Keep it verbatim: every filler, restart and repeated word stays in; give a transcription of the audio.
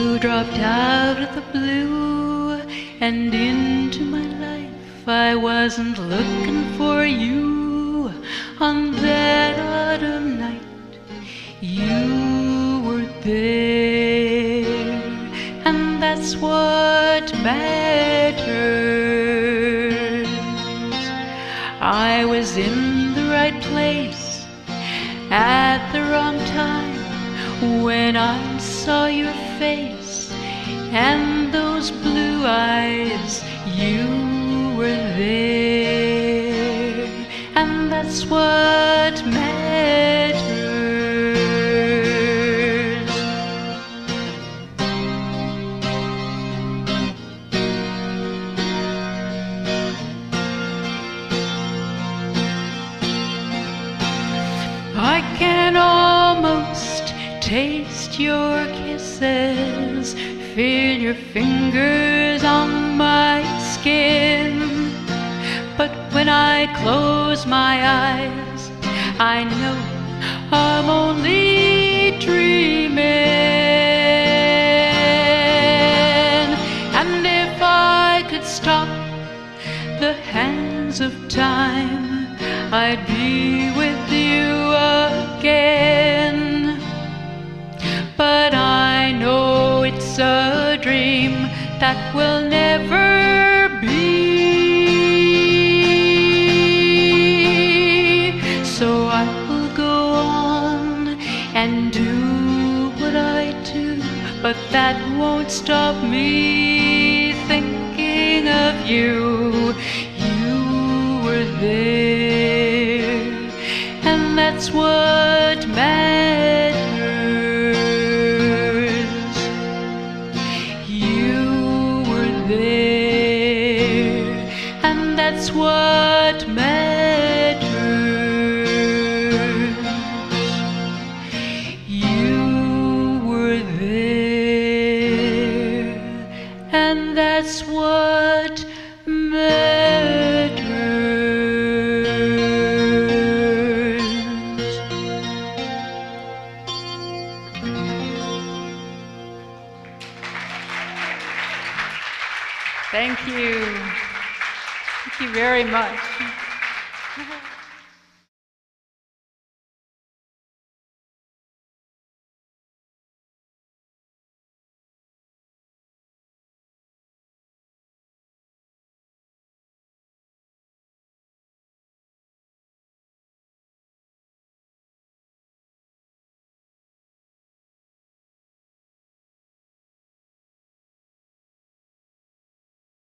You dropped out of the blue and into my life. I wasn't looking for you on that autumn night. You were there, and that's what matters. I was in the right place at the wrong time when I saw your face and those blue eyes. You were there, and that's what matters. I can almost taste your kisses, feel your fingers on my skin. But when I close my eyes, I know I'm only dreaming. And if I could stop the hands of time, I'd be with you again. But I know it's a dream that will never be. So I will go on and do what I do, but that won't stop me thinking of you. You were there, and that's what matters. You were there, and that's what matters. You were there, and that's what matters. Thank you. Thank you very much.